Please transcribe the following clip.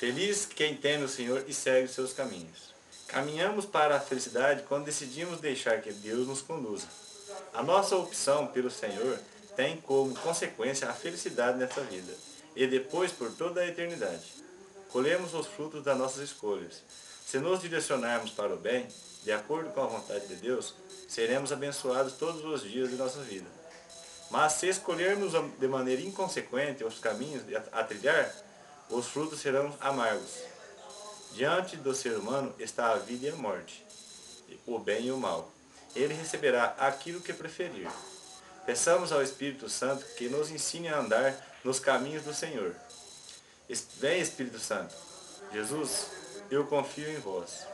Feliz quem teme o Senhor e segue os seus caminhos. Caminhamos para a felicidade quando decidimos deixar que Deus nos conduza. A nossa opção pelo Senhor tem como consequência a felicidade nesta vida e depois por toda a eternidade. Colhemos os frutos das nossas escolhas. Se nos direcionarmos para o bem, de acordo com a vontade de Deus, seremos abençoados todos os dias de nossa vida. Mas se escolhermos de maneira inconsequente os caminhos a trilhar, os frutos serão amargos. Diante do ser humano está a vida e a morte, o bem e o mal. Ele receberá aquilo que preferir. Peçamos ao Espírito Santo que nos ensine a andar nos caminhos do Senhor. Vem, Espírito Santo. Jesus, eu confio em vós.